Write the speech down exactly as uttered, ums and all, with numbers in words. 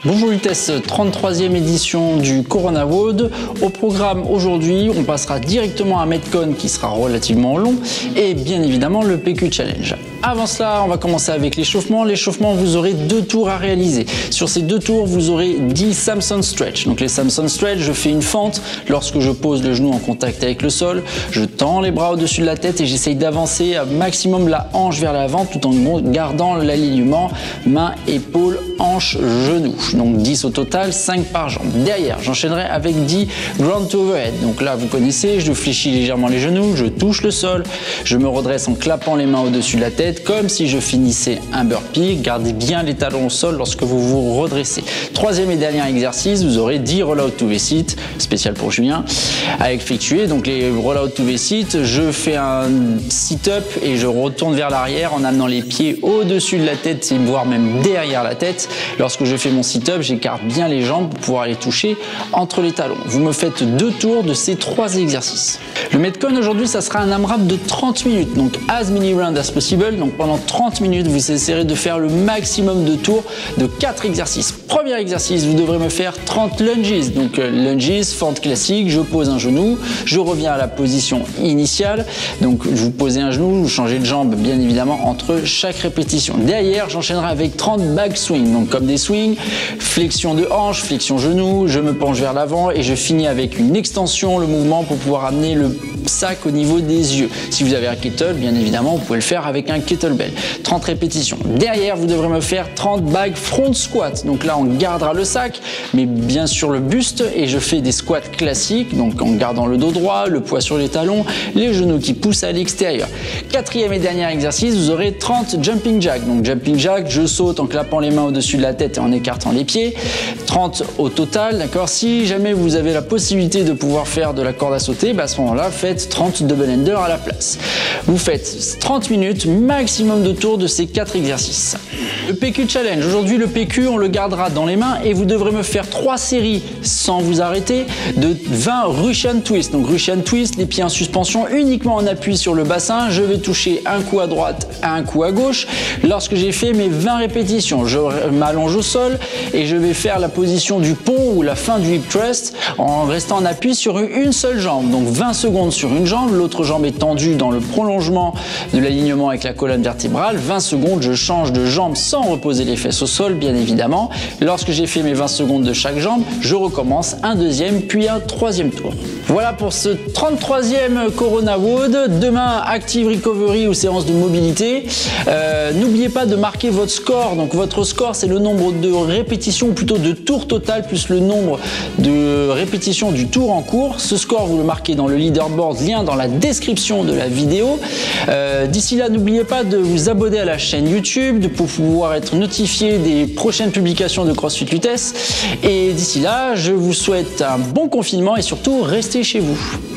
Bonjour Lutèce, trente-troisième édition du Corona World. Au programme aujourd'hui, on passera directement à Metcon qui sera relativement long et bien évidemment le P Q Challenge. Avant cela, on va commencer avec l'échauffement. L'échauffement, vous aurez deux tours à réaliser. Sur ces deux tours, vous aurez dix Samson Stretch. Donc les Samson Stretch, je fais une fente lorsque je pose le genou en contact avec le sol. Je tends les bras au-dessus de la tête et j'essaye d'avancer à maximum la hanche vers l'avant tout en gardant l'alignement main, épaule, hanche, genou. Donc dix au total, cinq par jambe. Derrière, j'enchaînerai avec dix Ground Overhead. Donc là, vous connaissez, je fléchis légèrement les genoux, je touche le sol, je me redresse en clapant les mains au-dessus de la tête comme si je finissais un burpee. Gardez bien les talons au sol lorsque vous vous redressez. Troisième et dernier exercice, vous aurez dix Rollout to the Seat, spécial pour Julien, à effectuer. Donc les Rollout to the Seat, je fais un sit-up et je retourne vers l'arrière en amenant les pieds au-dessus de la tête, voire même derrière la tête. Lorsque je fais mon sit-up, j'écarte bien les jambes pour pouvoir les toucher entre les talons. Vous me faites deux tours de ces trois exercices. Le Metcon aujourd'hui, ça sera un AMRAP de trente minutes, donc as many rounds as possible. Donc pendant trente minutes, vous essaierez de faire le maximum de tours de quatre exercices. Premier exercice, vous devrez me faire trente lunges. Donc euh, lunges, fente classique, je pose un genou, je reviens à la position initiale. Donc vous posez un genou, vous changez de jambe bien évidemment entre chaque répétition. Derrière, j'enchaînerai avec trente back swing. Donc comme des swings, flexion de hanche, flexion genou, je me penche vers l'avant et je finis avec une extension, le mouvement pour pouvoir amener le sac au niveau des yeux. Si vous avez un kettle, bien évidemment, vous pouvez le faire avec un kettlebell. trente répétitions. Derrière, vous devrez me faire trente back front squat. Donc là, on gardera le sac, mais bien sûr le buste et je fais des squats classiques, donc en gardant le dos droit, le poids sur les talons, les genoux qui poussent à l'extérieur. Quatrième et dernier exercice, vous aurez trente jumping jack. Donc jumping jack, je saute en clapant les mains au-dessus de la tête et en écartant les pieds. trente au total, d'accord. Si jamais vous avez la possibilité de pouvoir faire de la corde à sauter, bah à ce moment-là, faites trente double under à la place. Vous faites trente minutes, maximum de tours de ces quatre exercices. Le P Q Challenge. Aujourd'hui, le P Q, on le gardera dans les mains et vous devrez me faire trois séries sans vous arrêter de vingt Russian Twist. Donc Russian Twist, les pieds en suspension, uniquement en appui sur le bassin. Je vais toucher un coup à droite, un coup à gauche. Lorsque j'ai fait mes vingt répétitions, je m'allonge au sol et je vais faire la position du pont ou la fin du hip thrust en restant en appui sur une seule jambe. Donc vingt secondes sur une jambe, l'autre jambe est tendue dans le prolongement de l'alignement avec la colonne vertébrale. vingt secondes, je change de jambe sans reposer les fesses au sol, bien évidemment. Lorsque j'ai fait mes vingt secondes de chaque jambe, je recommence un deuxième puis un troisième tour. Voilà pour ce trente-troisième Corona World. Demain, Active Recovery ou séance de mobilité. Euh, N'oubliez pas de marquer votre score. Donc votre score, c'est le nombre de répétitions ou plutôt de tours total plus le nombre de répétitions du tour en cours. Ce score, vous le marquez dans le leaderboard, lien dans la description de la vidéo. Euh, D'ici là, n'oubliez pas de vous abonner à la chaîne YouTube de, pour pouvoir être notifié des prochaines publications de CrossFit Lutèce. Et d'ici là, je vous souhaite un bon confinement et surtout, restez chez vous.